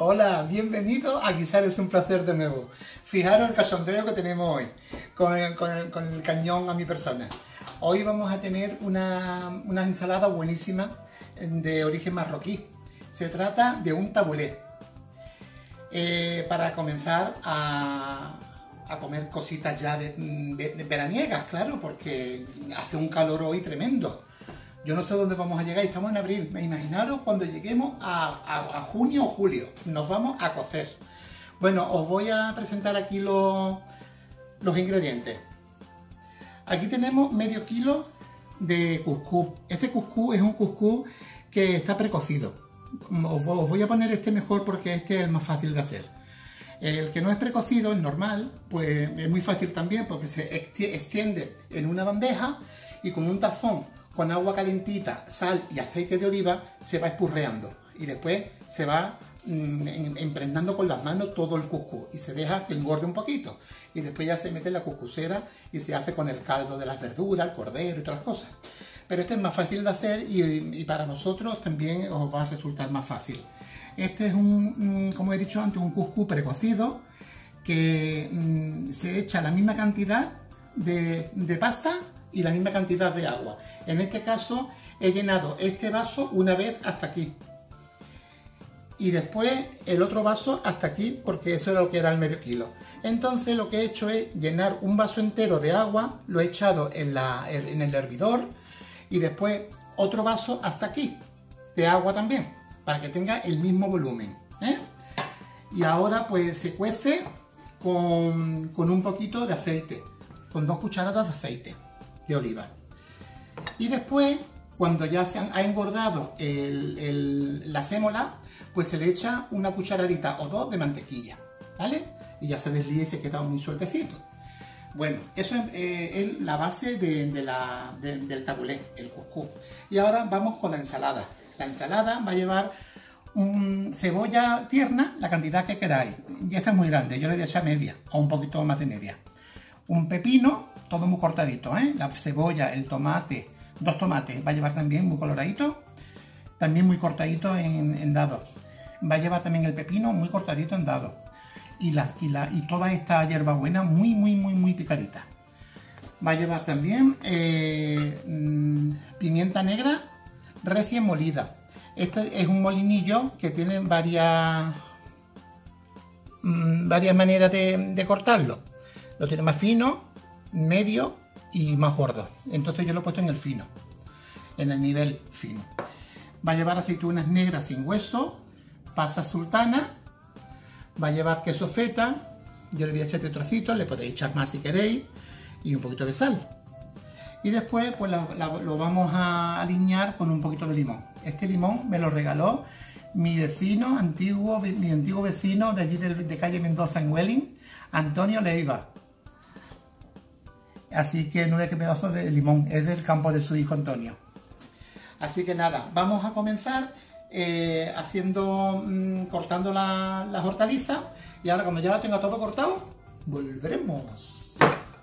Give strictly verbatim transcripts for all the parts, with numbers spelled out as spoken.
Hola, bienvenido a Guisar es un placer de nuevo. Fijaros el cachondeo que tenemos hoy con el, con el, con el cañón a mi persona. Hoy vamos a tener una, una ensalada buenísima de origen marroquí. Se trata de un tabulé. Eh, para comenzar a, a comer cositas ya de, de, de veraniegas, claro, porque hace un calor hoy tremendo. Yo no sé dónde vamos a llegar, estamos en abril. Imaginaros cuando lleguemos a, a, a junio o julio, nos vamos a cocer. Bueno, os voy a presentar aquí los, los ingredientes. Aquí tenemos medio kilo de cuscús. Este cuscús es un cuscús que está precocido. Os voy a poner este mejor porque este es el más fácil de hacer. El que no es precocido, el normal, pues es muy fácil también porque se extiende en una bandeja y con un tazón con agua calentita, sal y aceite de oliva se va espurreando y después se va mmm, impregnando con las manos todo el cuscús y se deja que engorde un poquito y después ya se mete en la cuscusera y se hace con el caldo de las verduras, el cordero y todas las cosas. Pero este es más fácil de hacer y, y para vosotros también os va a resultar más fácil. Este es un, como he dicho antes, un cuscús precocido que mmm, se echa la misma cantidad de, de pasta y la misma cantidad de agua. En este caso he llenado este vaso una vez hasta aquí y después el otro vaso hasta aquí porque eso era lo que era el medio kilo. Entonces lo que he hecho es llenar un vaso entero de agua, lo he echado en, la, en el hervidor y después otro vaso hasta aquí de agua también para que tenga el mismo volumen, ¿eh? Y ahora pues se cuece con, con un poquito de aceite, con dos cucharadas de aceite de oliva. Y después, cuando ya se han, ha engordado el, el, la sémola, pues se le echa una cucharadita o dos de mantequilla, ¿vale? Y ya se deslía y se queda muy sueltecito. Bueno, eso es, eh, es la base de, de la, de, del tabulé, el cuscús. Y ahora vamos con la ensalada. La ensalada va a llevar un, cebolla tierna, la cantidad que queráis. Y esta es muy grande, yo le voy a echar media, o un poquito más de media. Un pepino, todo muy cortadito, ¿eh? La cebolla, el tomate, dos tomates, va a llevar también muy coloradito, también muy cortadito en, en dados. Va a llevar también el pepino muy cortadito en dados. Y, la, y, la, y toda esta hierbabuena muy, muy, muy, muy picadita. Va a llevar también eh, mmm, pimienta negra recién molida. Este es un molinillo que tiene varias, mmm, varias maneras de, de cortarlo. Lo tiene más fino, medio y más gordo. Entonces yo lo he puesto en el fino, en el nivel fino. Va a llevar aceitunas negras sin hueso, pasas sultana, va a llevar queso feta, yo le voy a echar este trocito, le podéis echar más si queréis, y un poquito de sal. Y después pues la, la, lo vamos a alinear con un poquito de limón. Este limón me lo regaló mi vecino, antiguo, mi antiguo vecino de allí de, de calle Mendoza en Welling, Antonio Leiva. Así que nueve pedazos de limón, es del campo de su hijo Antonio. Así que nada, vamos a comenzar eh, haciendo, mmm, cortando la, las hortalizas. Y ahora cuando ya la tenga todo cortado, volveremos.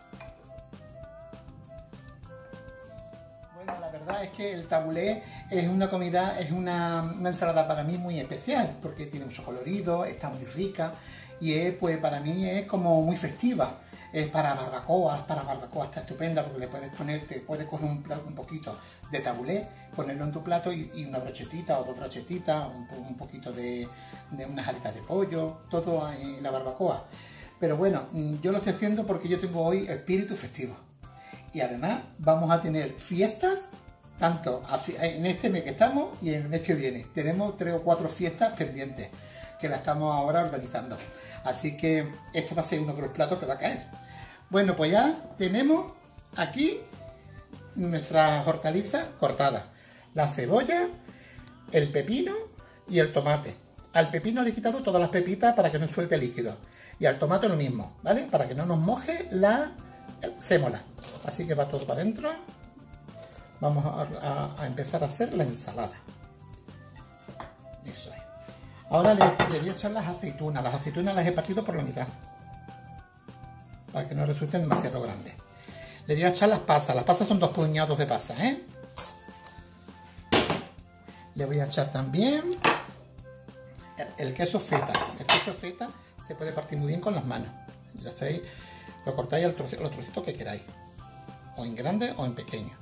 Bueno, la verdad es que el tabulé es una comida, es una, una ensalada para mí muy especial, porque tiene mucho colorido, está muy rica y es, pues para mí es como muy festiva. Es para barbacoas, para barbacoas está estupenda porque le puedes poner, te puedes coger un, un poquito de tabulé, ponerlo en tu plato y, y una brochetita o dos brochetitas, un, un poquito de, de unas alitas de pollo, todo en la barbacoa. Pero bueno, yo lo estoy haciendo porque yo tengo hoy espíritu festivo. Y además vamos a tener fiestas, tanto en este mes que estamos y en el mes que viene. Tenemos tres o cuatro fiestas pendientes que la estamos ahora organizando. Así que esto va a ser uno de los platos que va a caer. Bueno, pues ya tenemos aquí nuestras hortalizas cortadas. La cebolla, el pepino y el tomate. Al pepino le he quitado todas las pepitas para que no suelte líquido. Y al tomate lo mismo, ¿vale? Para que no nos moje la sémola. Así que va todo para adentro. Vamos a, a, a empezar a hacer la ensalada. Eso es. Ahora le, le voy a echar las aceitunas. Las aceitunas las he partido por la mitad, para que no resulten demasiado grandes. Le voy a echar las pasas. Las pasas son dos puñados de pasas, ¿eh? Le voy a echar también el queso feta. El queso feta se puede partir muy bien con las manos. Ya estáis, lo cortáis al trocito, los trocitos que queráis. O en grande o en pequeño.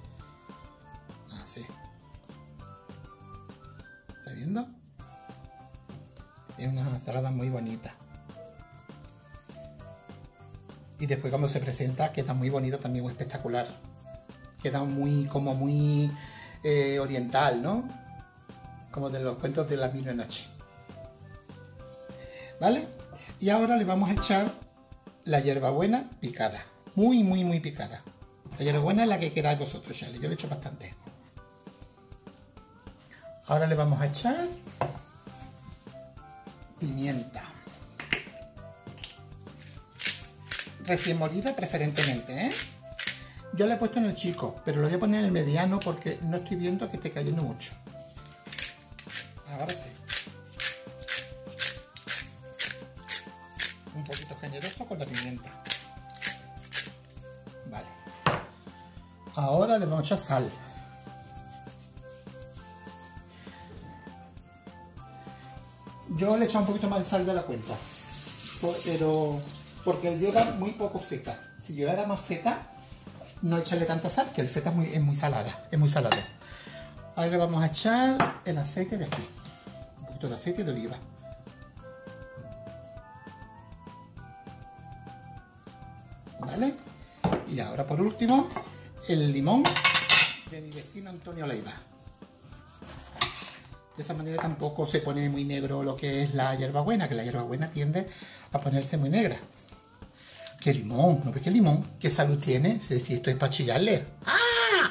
Así. ¿Estáis viendo? Es una ensalada muy bonita. Y después cuando se presenta queda muy bonito también, muy espectacular. Queda muy, como muy eh, oriental, ¿no? Como de los cuentos de la medianoche. ¿Vale? Y ahora le vamos a echar la hierbabuena picada. Muy, muy, muy picada. La hierbabuena es la que queráis vosotros, Charlie. Yo le echo bastante. Ahora le vamos a echar pimienta. Recién molida preferentemente, ¿eh? Yo le he puesto en el chico, pero lo voy a poner en el mediano porque no estoy viendo que esté cayendo mucho. Ahora sí. Un poquito generoso con la pimienta. Vale. Ahora le vamos a echar sal. Yo le he echado un poquito más de sal de la cuenta, pero porque lleva muy poco feta. Si llevara más feta, no echarle tanta sal, que el feta es muy, es muy salada, es muy salado. Ahora le vamos a echar el aceite de aquí, un poquito de aceite de oliva. ¿Vale? Y ahora por último, el limón de mi vecino Antonio Leiva. De esa manera tampoco se pone muy negro lo que es la hierbabuena, que la hierbabuena tiende a ponerse muy negra. ¡Qué limón! ¿No ves qué limón? ¿Qué salud tiene? Si esto es para chillarle. ¡Ah!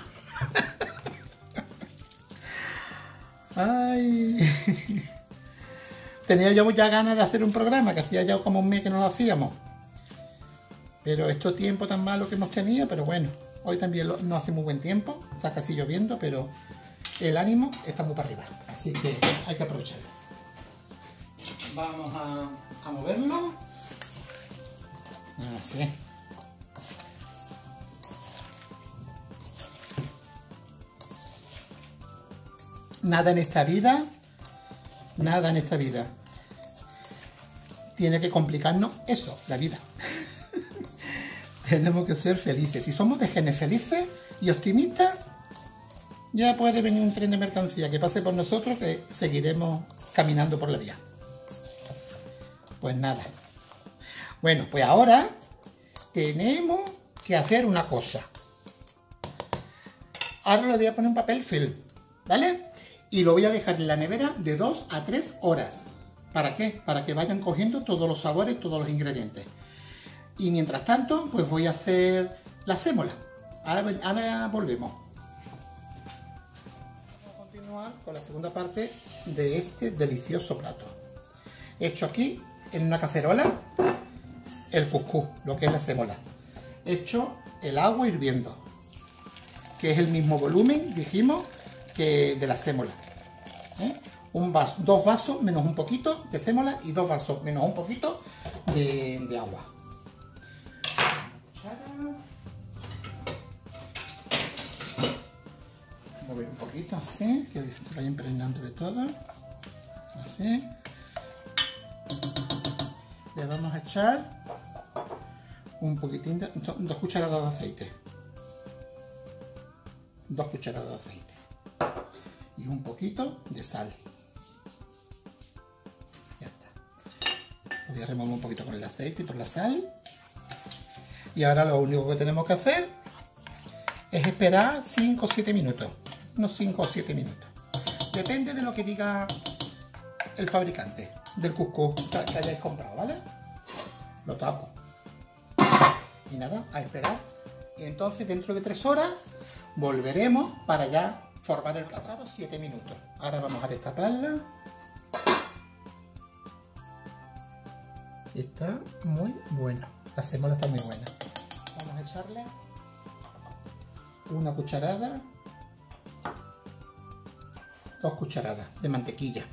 ¡Ay! Tenía yo ya ganas de hacer un programa, que hacía ya como un mes que no lo hacíamos. Pero estos tiempos tan malos que hemos tenido, pero bueno. Hoy también lo, no hace muy buen tiempo, está casi lloviendo, pero el ánimo está muy para arriba. Así que hay que aprovecharlo. Vamos a, a moverlo. Así. Nada en esta vida, nada en esta vida tiene que complicarnos eso, la vida. Tenemos que ser felices. Si somos de genes felices y optimistas, ya puede venir un tren de mercancía que pase por nosotros, que seguiremos caminando por la vía. Pues nada. Bueno, pues ahora tenemos que hacer una cosa. Ahora le voy a poner un papel film, ¿vale? Y lo voy a dejar en la nevera de dos a tres horas. ¿Para qué? Para que vayan cogiendo todos los sabores, todos los ingredientes. Y mientras tanto, pues voy a hacer la sémola. Ahora, ahora volvemos. Vamos a continuar con la segunda parte de este delicioso plato. He hecho aquí, en una cacerola, el cuscús, lo que es la sémola. He hecho el agua hirviendo, que es el mismo volumen, dijimos, que de la sémola. ¿Eh? Un vaso, dos vasos menos un poquito de sémola y dos vasos menos un poquito de, de agua. Mover un poquito así, que se vaya impregnando de todo. Así. Le vamos a echar un poquitín de, dos cucharadas de aceite. Dos cucharadas de aceite. Y un poquito de sal. Ya está. Voy a remover un poquito con el aceite y por la sal. Y ahora lo único que tenemos que hacer es esperar cinco o siete minutos. Unos cinco o siete minutos. Depende de lo que diga el fabricante del cuscús que hayáis comprado, ¿vale? Lo tapo. Y nada, a esperar. Y entonces dentro de tres horas volveremos para ya formar el plato. siete minutos. Ahora vamos a destaparla. Está muy bueno. La sémola está muy buena. Vamos a echarle una cucharada, dos cucharadas de mantequilla.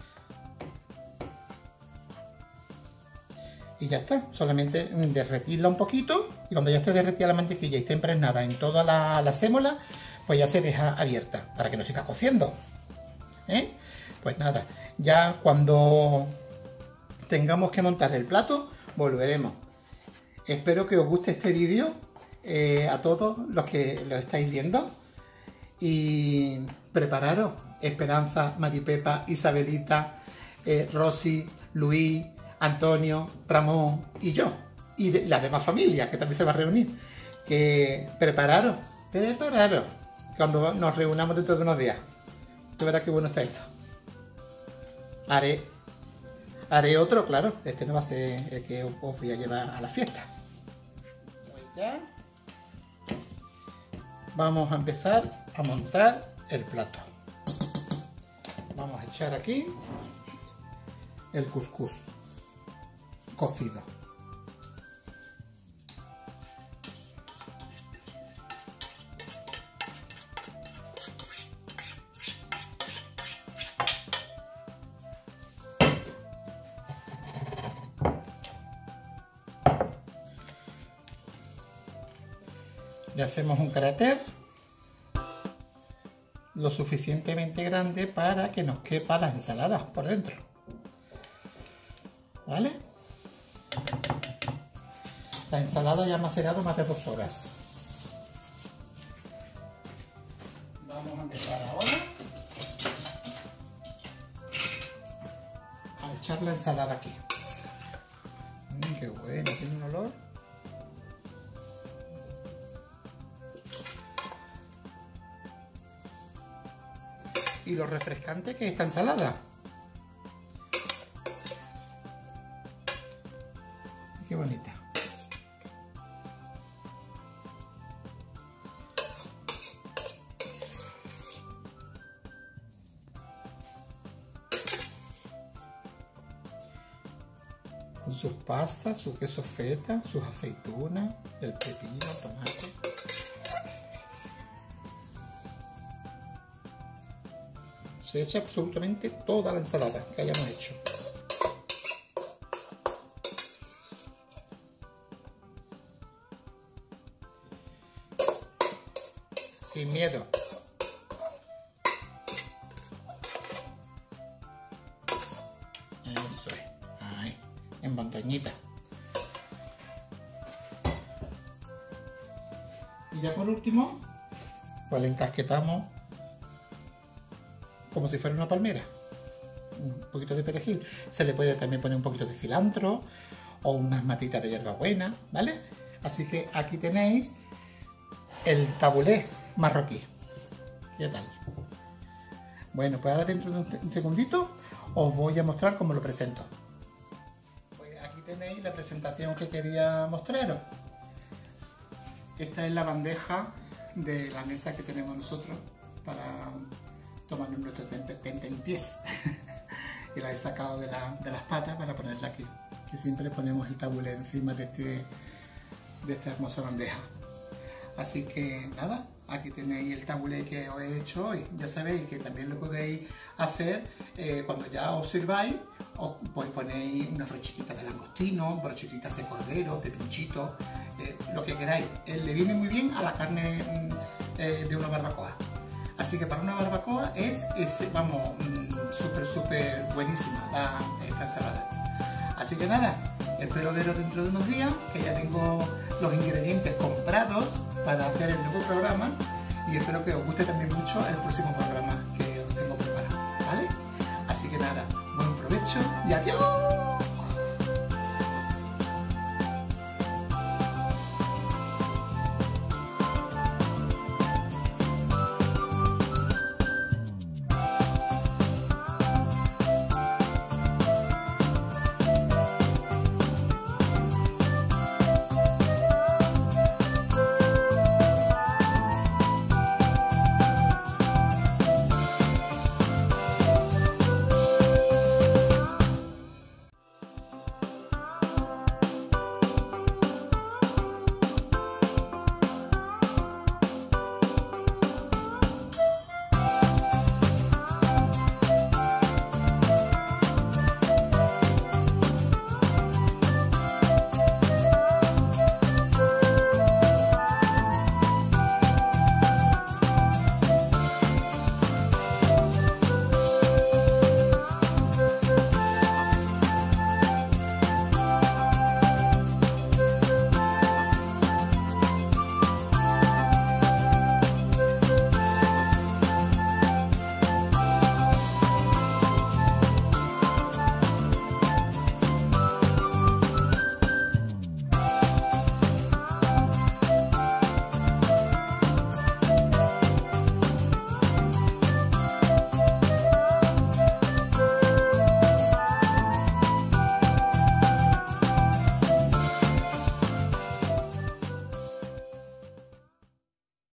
Y ya está, solamente derretirla un poquito y cuando ya esté derretida la mantequilla y esté impregnada en toda la, la sémola, pues ya se deja abierta para que no siga cociendo. ¿Eh? Pues nada, Ya cuando tengamos que montar el plato, volveremos. Espero que os guste este vídeo, eh, a todos los que lo estáis viendo. Y prepararos, Esperanza, Maripepa, Isabelita, eh, Rosy, Luis, Antonio, Ramón y yo. Y de, la demás familia, que también se va a reunir. Que prepararos, prepararos, cuando nos reunamos dentro de unos días. Tú verás qué bueno está esto. Haré, haré otro, claro. Este no va a ser el que os voy a llevar a la fiesta. Pues ya. Vamos a empezar a montar el plato. Vamos a echar aquí el cuscús cocido. Le hacemos un cráter lo suficientemente grande para que nos quepa la ensalada por dentro. ¿Vale? La ensalada ya ha macerado más de dos horas. Vamos a empezar ahora a echar la ensalada aquí. Mm, qué bueno, tiene un olor. Y lo refrescante que es esta ensalada. Qué bonita. Con sus pasas, su queso feta, sus aceitunas, el pepino, tomate. Se echa absolutamente toda la ensalada que hayamos hecho. Sin miedo. Eso es. Ahí, en montañita. Y ya por último, pues le encasquetamos como si fuera una palmera. Un poquito de perejil. Se le puede también poner un poquito de cilantro o unas matitas de hierbabuena, ¿vale? Así que aquí tenéis el tabulé marroquí. ¿Qué tal? Bueno, pues ahora dentro de un segundito os voy a mostrar cómo lo presento. Pues aquí tenéis la presentación que quería mostraros. Esta es la bandeja de la mesa que tenemos nosotros para tomando nuestro tentempiés. Y la he sacado de, la, de las patas para ponerla aquí, que siempre ponemos el tabulé encima de, este, de esta hermosa bandeja. Así que nada, aquí tenéis el tabulé que os he hecho hoy. Ya sabéis que también lo podéis hacer eh, cuando ya os sirváis, os, pues ponéis unas brochetitas de langostino, brochetitas de cordero, de pinchito, eh, lo que queráis. Eh, le viene muy bien a la carne eh, de una barbacoa. Así que para una barbacoa es, es vamos, súper, súper buenísima la, esta ensalada. Así que nada, espero veros dentro de unos días, que ya tengo los ingredientes comprados para hacer el nuevo programa. Y espero que os guste también mucho el próximo programa que os tengo preparado, ¿vale? Así que nada, buen provecho y adiós.